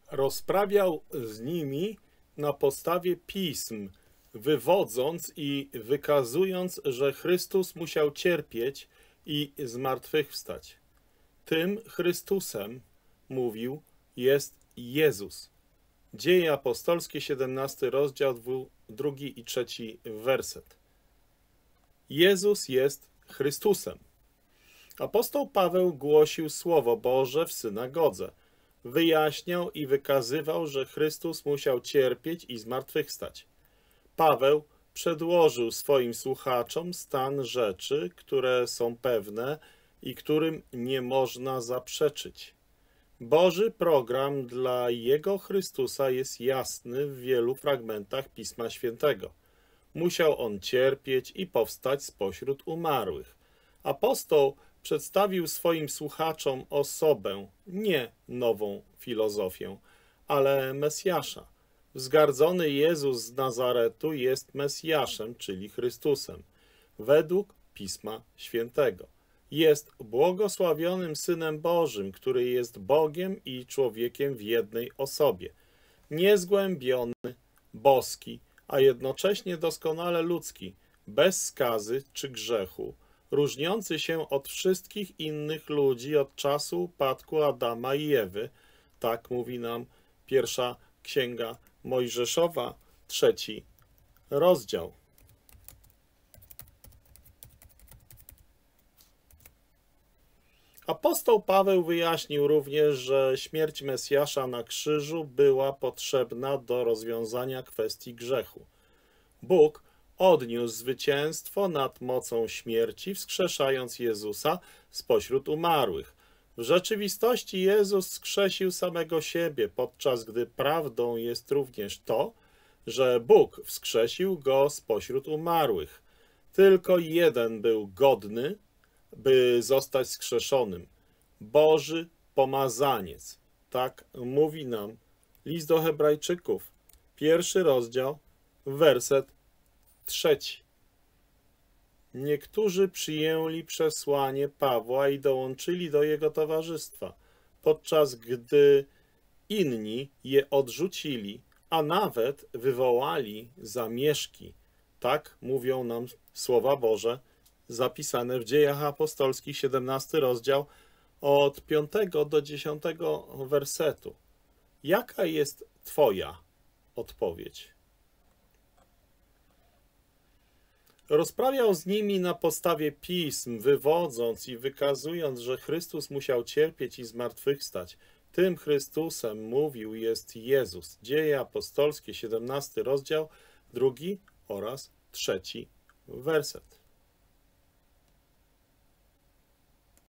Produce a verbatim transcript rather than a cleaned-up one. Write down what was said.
Rozprawiał z nimi na podstawie pism, wywodząc i wykazując, że Chrystus musiał cierpieć i zmartwychwstać. Tym Chrystusem, mówił, jest Jezus. Dzieje apostolskie, siedemnasty rozdział, drugi i trzeci werset. Jezus jest Chrystusem. Apostoł Paweł głosił Słowo Boże w synagodze. Wyjaśniał i wykazywał, że Chrystus musiał cierpieć i zmartwychwstać. Paweł przedłożył swoim słuchaczom stan rzeczy, które są pewne i którym nie można zaprzeczyć. Boży program dla Jego Chrystusa jest jasny w wielu fragmentach Pisma Świętego. Musiał On cierpieć i powstać spośród umarłych. Apostoł przedstawił swoim słuchaczom osobę, nie nową filozofię, ale Mesjasza. Wzgardzony Jezus z Nazaretu jest Mesjaszem, czyli Chrystusem, według Pisma Świętego. Jest błogosławionym Synem Bożym, który jest Bogiem i człowiekiem w jednej osobie. Niezgłębiony, boski, a jednocześnie doskonale ludzki, bez skazy czy grzechu, różniący się od wszystkich innych ludzi od czasu upadku Adama i Ewy, tak mówi nam pierwsza Księga Mojżeszowa, trzeci rozdział. Apostoł Paweł wyjaśnił również, że śmierć Mesjasza na krzyżu była potrzebna do rozwiązania kwestii grzechu. Bóg odniósł zwycięstwo nad mocą śmierci, wskrzeszając Jezusa spośród umarłych. W rzeczywistości Jezus wskrzesił samego siebie, podczas gdy prawdą jest również to, że Bóg wskrzesił Go spośród umarłych. Tylko jeden był godny, by zostać skrzeszonym. Boży pomazaniec. Tak mówi nam list do Hebrajczyków, pierwszy rozdział, werset trzeci. Niektórzy przyjęli przesłanie Pawła i dołączyli do jego towarzystwa, podczas gdy inni je odrzucili, a nawet wywołali zamieszki. Tak mówią nam słowa Boże, zapisane w Dziejach Apostolskich, siedemnasty rozdział, od piątego do dziesiątego wersetu. Jaka jest Twoja odpowiedź? Rozprawiał z nimi na podstawie pism, wywodząc i wykazując, że Chrystus musiał cierpieć i zmartwychwstać. Tym Chrystusem, mówił, jest Jezus. Dzieje apostolskie, siedemnasty rozdział, drugi oraz trzeci werset.